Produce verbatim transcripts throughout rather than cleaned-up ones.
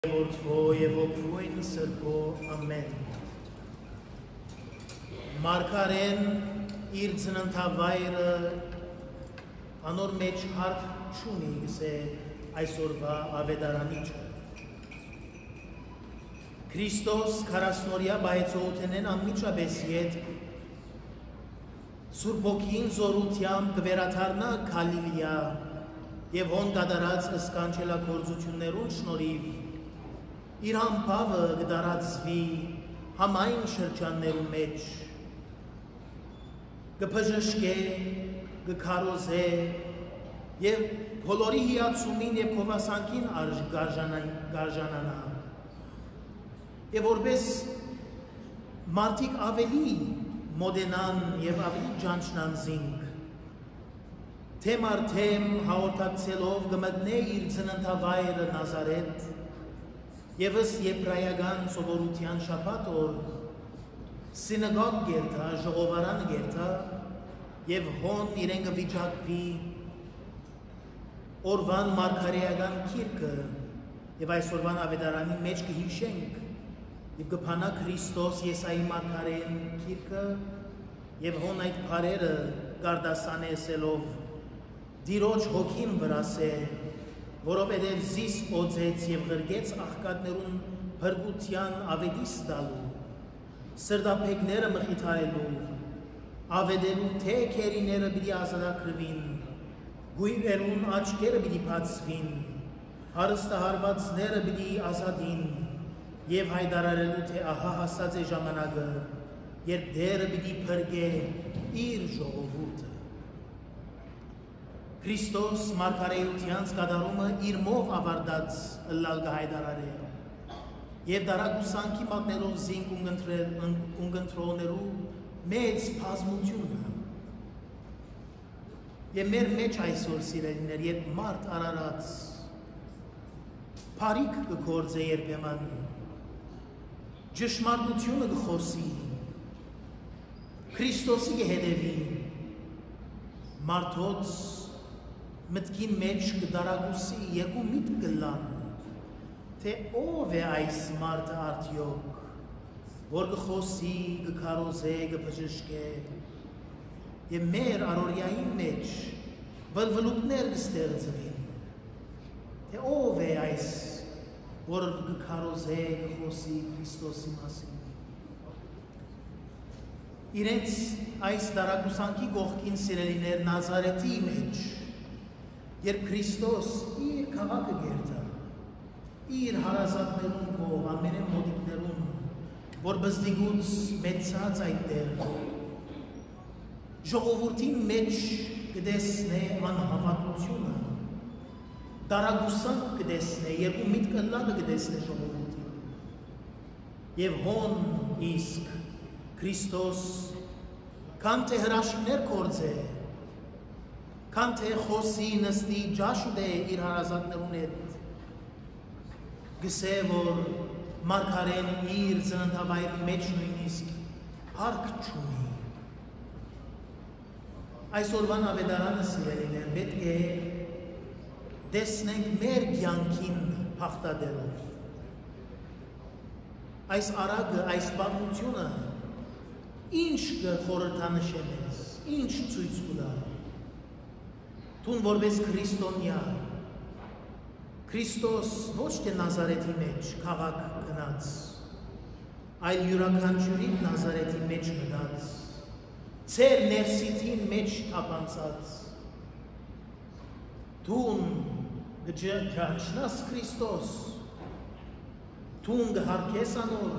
Եվոքվոյ սրբո ամեն Մարգարեն իր ծննդավայրը անոր մեջ հարկ չունի գսե այսօրվա ավետարանիչը Քրիստոս քառասնօրյա բայեցողութենեն անմիջապես ետ Սուրբ Հոգին զորությամբ կվերաթարնա Գալիլեա եւ հոն կատարած ըսկանչելագործություններուն շնորհիվ իր համբավը կդարածվի համայն շրջաններու մեջ կփժշկե կքարոզե եւ բոլորի հիացումին եւ քովասանքին գարժանանա եւ որպես մարդիկ ավելի մոդենան եւ ավելի ճանչնան զինք թե մարդեմ հաղորդակցելով կմտնե իր ծննդավայրը Նազարեթ Եվս եբրայական սովորության շաբաթ օր սինագոգ գերտա, ժողովարան գերտա եւ հոն իրեն կվիճակվի օրվան մարգարեական քիրքը եւ այսօրվան ավետարանի մեջ կհիշենք եւ կփանա Քրիստոս Եսայի մարգարեն քիրքը եւ հոն այդ բարերը գարդասանեսելով դիրոջ հոգին վրասե որովհետև զիս օձեց և գրգեց աղկատներուն բրգության ավետիս դալու, սրդապեքները մխիթարելու, ավետելու թե կերիները բիդի ազատակրվին, գույրերուն աչկերը բիդի բացվին, հարստահարվածները բիդի ազատին և հայդարարելու թե ահա հասած է ժամանակը, երբ դերը բիդի փրկե իր ժողովուրդը։ Քրիստոս մարգարեությանց կատարումը իր մով ավարտած ըլլալ կհայդարարե եւ դարագուսանքի մատնելով զինք ունգընտրողներու մեծ բազմությունը եւ մեր մեջ այսօր սիրելիներ երբ մարդ արարած բարիք կգործե երբեմն ճշմարտությունը կխոսի Քրիստոսի կհետևի մարդոց մտքին մեջ կդարագուսի երկու միտք կլան, թե ով է այս մարդը արդյոք, որ կխոսի, կքարոզե, կփժշկե, և մեր առօրյայի մեջ վլվլուկներ կստեղծվին, թե ով է այս, որ կքարոզե, կխոսի Քրիստոսի մասին։ Իրենց այս դարագուսանքի կողքին սիրելիներ Նազարեթի մեջ Երբ Քրիստոս իր քաղաքը գերտա, իր հարազատներուն կող, ամենեն մոտիկներուն, որ բզդիգուց մեծած այդտեղ, ժողովուրդին մեջ կդեսնե անհավատությունը, դարագուսանք կդեսնե, երկու միտ կլալը կդեսնե ժողովուրդին։ Եվ հոն իսկ Քրիստոս կան թե հրաշքներ կործե, Քան թե խոսի նստի ջաշուդե իր հարազատներուն հետ, գսե, որ մարգարեն իր ծննդավայրի մեջ նույնիսկ հարկ չունի։ Այսօրվան ավետարանը սիրելիներ պետք է դեսնենք մեր կյանքին փախտadերով։ Այս արագը, այս պատմությունը ինչ կխորհրդանշե մեզ, ինչ ցույց կտա։ Տուն որպես քրիստոնյա, Քրիստոս ոչ թե Նազարեթի մեջ քաղաք գնաց, այլ յուրաքանչյուրին Նազարեթի մեջ մտած, ծեր ներսիթին մեջ թափանցած, տուն գճանչնաս Քրիստոս, տուն գհարկես անոր,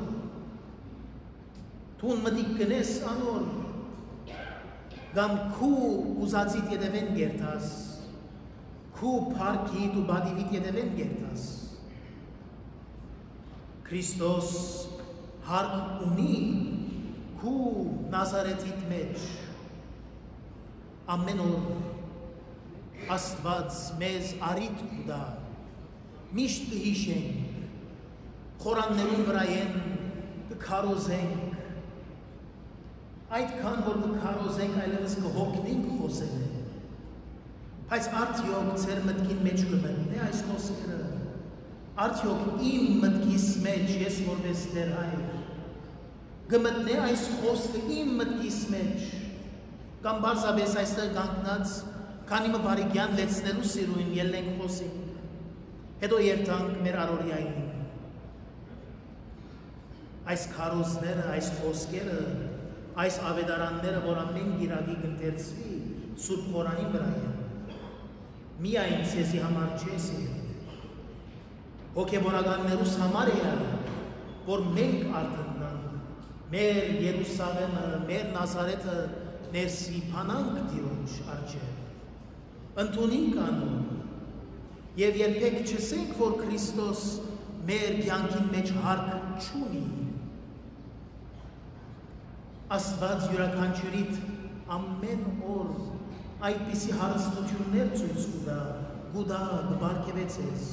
տուն մտիկ գնես անոր, Գամ քու ուզածիտ ետևեն գերտաս, քու պարքիտ ու բադիվիտ ետևեն գերտաս։ Քրիստոս հարկ ունի քու Նազարեթիտ մեջ, ամեն օր Աստված մեզ արիտ ուդա, միշտ կհիշենք, խորաններուն վրայեն կքարոզենք, Այդքան, որ կքարոզենք այլևս կհոգնենք խոսել է, բայց արդյոք ծեր մտքին մեջ կմտնե այս խոսքերը, Արդյոք իմ մտքիս մեջ ես որպես Տեր Հայր գմտնե այս խոսքը իմ մտքիս մեջ կամ բարձրապես այստեղ կանգնած քանի մը բարիքյան լեցնելու սիրուն ելնենք խոսենք հետո երթանք մեր առօրյային այս քարոզները, այս խոսքերը, այս ավետարանները, որ ամեն գիրակի կընթերցվի Սուրբ Խորանի վրա են, միայն ցեզի համար չէ սիրելի, հոգևորականներուս համար է, որ մենք արթնանանք, մեր Երուսաղեմը, մեր Նազարեթը ներսի փանանք Տիրոջ առջև, ընդունենք անուն, եւ երբեք չսենք, որ Քրիստոս մեր կյանքի մեջ հարկ չունի, Աստված յուրաքանչյուրիդ ամեն օր այդպիսի հարստություններ ցույց կտա, գուտա կբարգեւեցես։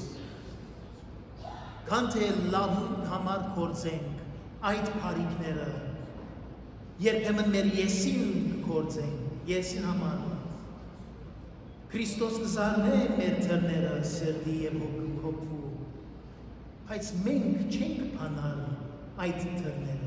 Քան թե լավ համար կործենք այդ բարիքները, երբեմն մեր եսին կործենք, եսին համար։ Քրիստոս կզարնե մեր թռները սրտի եւ հոգու, բայց մենք չենք փանալ այդ թռները։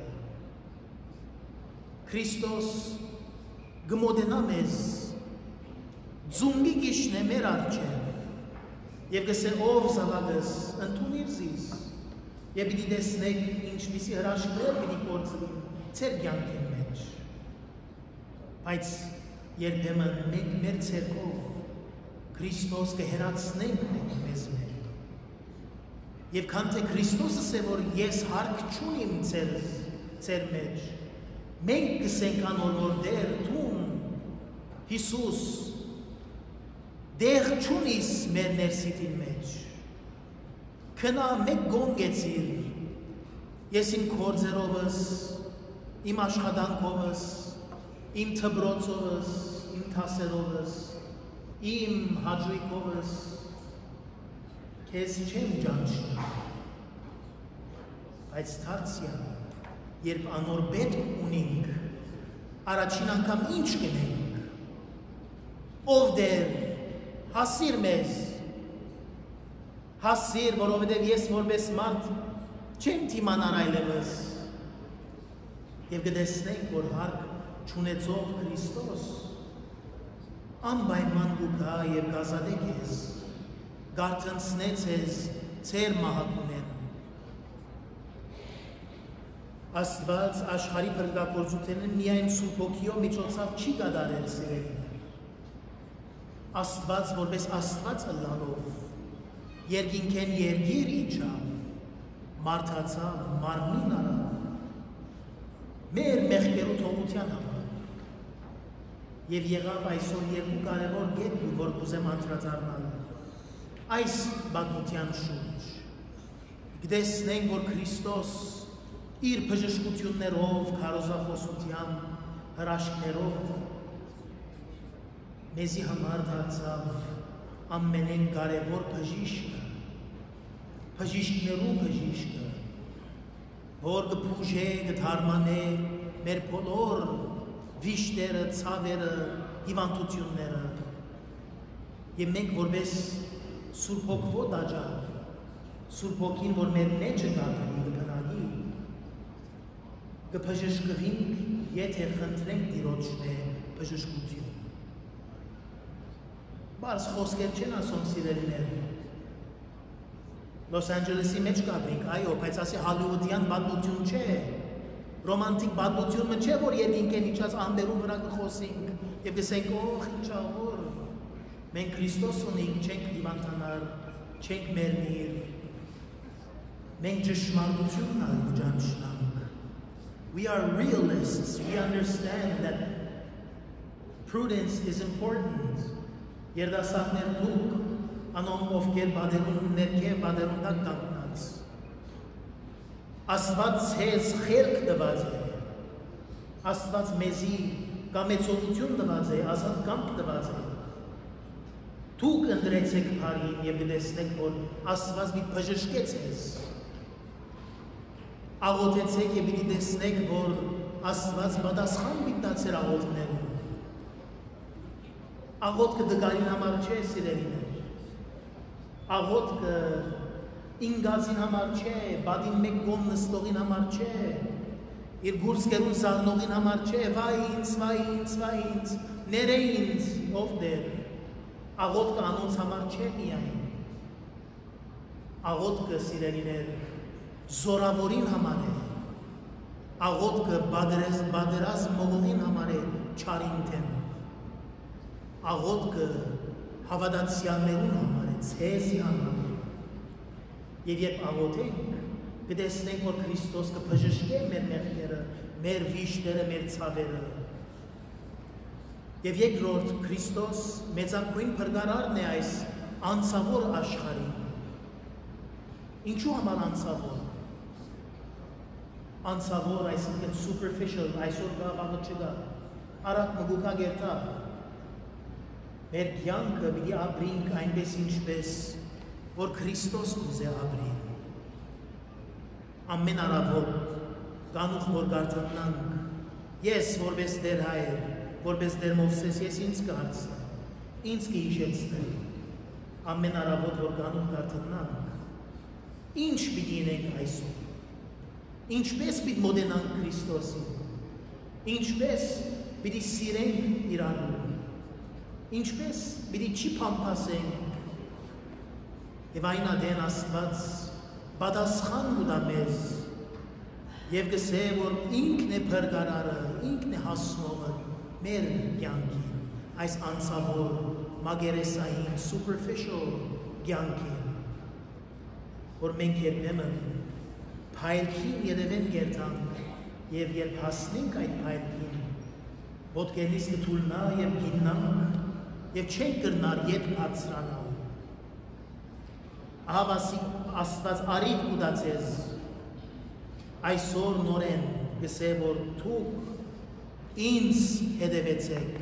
Քրիստոս գմոդենա մեզ ձունգի գիշն է մեր արջև և գսե ով զավագս ընդունիր զիս և պիտի տեսնեք ինչպիսի հրաշքներ պիտի կործվին ձեր կյանքի մեջ բայց երբեմն մենք մեր ցերկով Քրիստոս կհեռացնենք մենք մեզ մեր և քան թե Քրիստոսը սե որ ես հարկ չունիմ ձեր մեջ մենք կսենք անոր որ դեր տուն Հիսուս դեղ չունիս մեր ներսիտին մեջ քնա մեկ գոնգեցիր ես իմ կործերովս իմ աշխատանքովս իմ թբրոցովս իմ թասերովս իմ հաջույքովս քեզ չեմ ճանչնի բայց թարցյալ երբ անոր պետք ունենք, առաջին անգամ ինչ կնենք, ով դեր, հասիր մեզ, հասիր, որովհետև ես որպես մարդ չեմ թիմանար այլևս, և կտեսնենք, որ հարկ չունեցող Քրիստոս, անպայման կգա և կազատե քեզ, գարթնցնե ձեզ ձեր մահակունեն, Աստված աշխարհի փրկագործությունը միայն Սուրբ Հոգիով միջոցով չի կատարել սիրելիներ։ Աստված որպես Աստված ըլլալով երկինքեն երգիր իջավ, մարդացավ, մարմին արավ, մեր մեղքերու թողության համար։ Եվ եղավ այսօր երկու կարևոր կետ, որ կուզեմ անդրադառնալ այս պատմության շուրջ։ Կտեսնենք, որ Քրիստոս իր բժշկություններով, քարոզախոսության հրաշքներով մեզի համար դարձավ ամենեն կարևոր բժիշկը, բժիշկներու բժիշկը, որ կփուժե, կդարմանե մեր բոլոր վիշտերը, ցավերը, հիվանդությունները եւ մենք որպես Սուրբ Հոգվո դաջան, Սուրբ Հոգին, որ մեր մեջ է կատարի, կբնակի կբժշկվենք, եթե խնդրենք Տիրոջն է բժշկություն։ Բարձ խոսքեր չեն ասում սիրելիներ։ Լոս Անջելեսի մեջ կապրինք, այո, բայց ասի հալիուդյան պատմություն չէ, ռոմանտիկ պատմությունը չէ, որ երկինքեն իջած ամբերու վրա կխոսենք և կսենք, օխ, ինչավոր, մենք Քրիստոս ունենք, չենք հիվանդանալ, չենք մեռնիր, մենք ճշմարտությունն այլ կճանչնանք։ We are realists. We understand that prudence is important. Երդասարներ դուք, անոնք ովքեր բادرուն ներքև բادرուն տակ կանգնած։ Աստված ձեզ խելք տված է։ Աստված մեզի կամեցողություն տված է, ազատ կամք տված է։ Դուք ընտրեցեք բարին եւ կտեսնեք, որ Աստված մի բժշկե ձեզ։ Աղոթեցեք եւ պիտի տեսնեք, որ Աստված պատասխան պիտի տա ձեր աղոթքներուն։ Աղոթքը դգարին համար չէ, սիրելիներ։ Աղոթքը ինգազին համար չէ, բադին մեկ գոմ նստողին համար չէ, իր գուրսկերուն զաղնողին համար չէ, վայ ինձ, վայ ինձ, վայ ինձ, ները ինձ, ով դեր, աղոտքը անոնց համար չէ միայն, աղոտքը սիրելիներ, զորավորին համար է, աղոտքը բادرազ մողողին համար է չարին թեմ, աղոտքը հավատացյալներուն համար է, ցեզի համար է, և երբ աղոթենք, կտեսնենք, որ Քրիստոս կբժշկե մեր մեղքերը, մեր վիշտերը, մեր ցավերը։ Եվ երկրորդ Քրիստոս մեծագույն փրկարարն է այս անցավոր աշխարհին։ Ինչու համար անցավոր։ Անցավոր, այսինքն superficial, այսօր գա, վաղը չգա, արագ մգուկա գերտա։ Մեր կյանքը պիտի ապրենք այնպես ինչպես որ Քրիստոս ուզե ապրի։ Ամեն առավոտ գանուխ որ գարթնանք, ես որպես դեր հայր, որպես դեր Մովսես, ես ինձ կհարցնեմ, ինձ կհիշեցնեմ, ամեն առավոտ որ գանուխ գարթնանք, ինչ պիտի ինենք այսօր, ինչպես պիտի մոտենանք Քրիստոսին, ինչպես պիտի սիրենք իրանուն, ինչպես պիտի չի փամփասենք, և այն ադեն Աստված պատասխան կտա մեզ և կսե, որ ինքն է փրկարարը, ինքն է հասնողը մեր կյանքին, այս անցավոր, մագերեսային, superficial կյանքին, որ մենք երբեմն փայլքին երևեն գերտանք և երբ հասնենք այդ փայլքին, ոտքերից կթուլնա և գիննանք և չենք կրնար ետ կացրանալ, Ահավասիկ Աստված արիտ ուդացեզ, այսօր նորեն գսե, որ թուք ինձ հետևեցեք,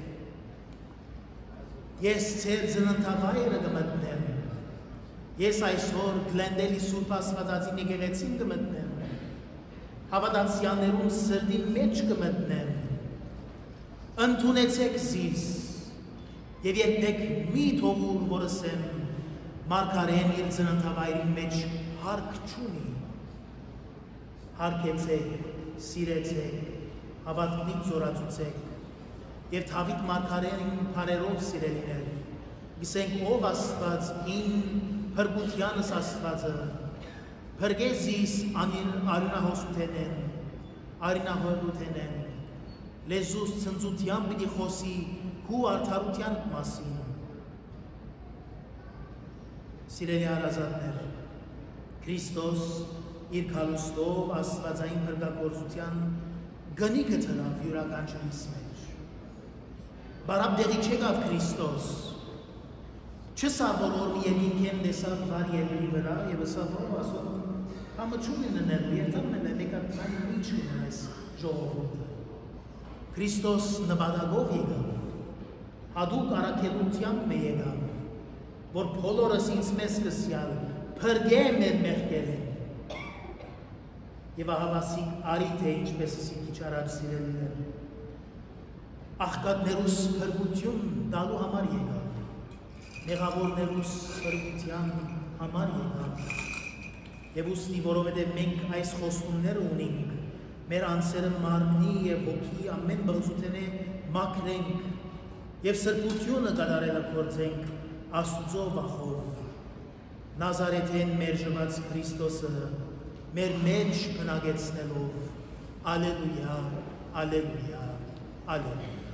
ես ծեր ծննդավայրը կմտնեմ, ես այսօր գլենդելի սուրբ Աստվածածին եկեղեցին կմտնեմ, հավատացյալներուն սրտին մեջ կմտնեմ, ընդունեցեք զիս, և երբեք մի թողուր, որս եմ, Մարգարեն իր ծննդավայրին մեջ հարկ չունի, հարկեցեք, սիրեցեք, հավատքնիկ զորացուցեք, և Դավիթ Մարգարեն բարերով սիրելիներ, գսենք ով Աստված ին փրկությանս Աստվածը, փրկեզիս արյունահոսութենեն, արյունահորութենեն, լեզուս ցնծության պիտի խոսի քու արդարության մասին, Սիրելի հարազատներ, Քրիստոս իր քալուստով Աստվածային փրկագործության գնիքը թրավ յուրաքանչյուրիս մեջ։ Բարապ դեղի չեկավ Քրիստոս, չսավ որ որ մի երկինքեն տեսավ վար երկրի վրա և ասավ որ ասում համը չունի ննելու, երթամն է մեկատ այն ինչ կներ այս ժողովուրդը։ Քրիստոս նպատակով եկավ, հատուկ առաքելությամբ մե եկավ, որ բոլորս ինձ մեզ կսյալ, փրկե մեր մեղքերեն։ Եվ ահավասիկ արիթ է ինչպես ասի քիչ առաջ սիրելիներ։ Աղքատներուս փրկություն տալու համար եկավ, մեղավորներուս փրկության համար եկավ։ Եվ ուստի, որովհետև մենք այս խոստումները ունենք, մեր անձերը մարմնի և հոգի ամեն բղծութենե մաքրենք և սրբությունը կատարելը փորձենք Աստուծո վախով, Նազարեթեն մեր ժված Քրիստոսը, մեր մեջ բնակեցնելով, ալելույա, ալելույա, ալելույա։